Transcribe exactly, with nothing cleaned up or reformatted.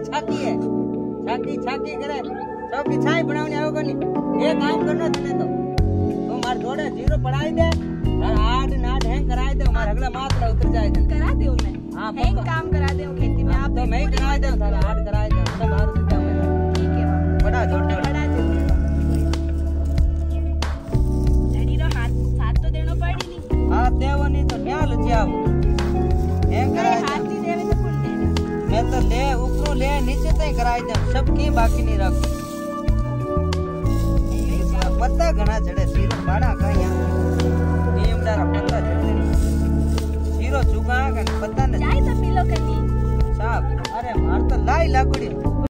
छाती है छाती छाती करे चौकी छाई बनावने आओ कोनी ये काम करना तने तो तू मार जोड़े जीरो पढ़ाई दे और आठ नाट हैंग कराई दे हमारा अगला मात्र उतर जाए करा दूं मैं हां हैंग काम करा दे खेती में आप तो मैं ही कराई दे सारा आठ कराई दे सब बाहर से जाओ ठीक है बड़ा जोड़ दे बड़ा जोड़ डैडी रो हाथ साथ तो देनो पड़ी नहीं हाथ देवो नहीं तो क्या लुचियाओ हैंग कराई हाथ नहीं देवे तो कौन देगा मैं तो ले ऊपरों ले नीचे तक कराई दे सब की बाकी नहीं रख पत्ता घना चढ़े सीरो बाड़ा का यहाँ नीम डारा पत्ता चढ़े सीरो चुका का पत्ता न चाय तो पी लो कभी साहब अरे मार तो लाई लागुड़ी